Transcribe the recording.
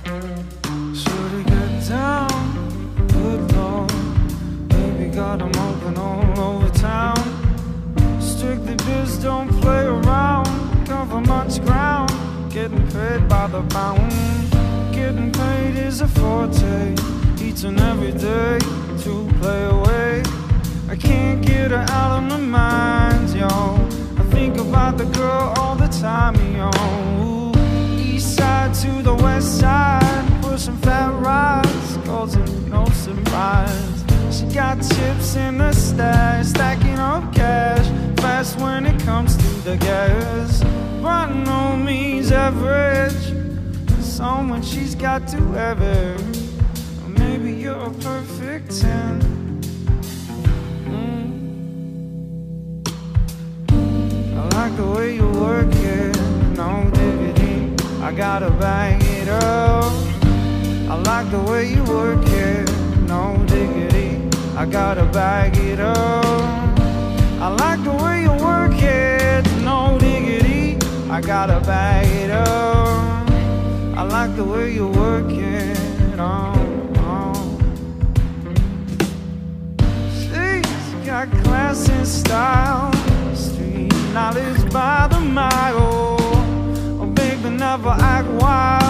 Should've get down, good lord. Baby got 'em open all over town. Strictly biz, don't play around. Cover much ground, getting paid by the pound. Getting paid is a forte, each and every day to play away. I can't get her out of my mind, yo. I think about the girl all the time, yo. East side to the west side, pushing fat rides, causing no surprise. She got chips in the stash, stacking up cash, fast when it comes to the gas. By no means average, someone she's got to have it. Or maybe you're a perfect 10. I like the way you work it, no diggity, I gotta bang it up. I like the way you work it, no diggity, I gotta bag it up. I like the way you work it, no diggity, I gotta bag it up. I like the way you work it, She's got class and style, street knowledge by the mile. Oh baby, never act wild.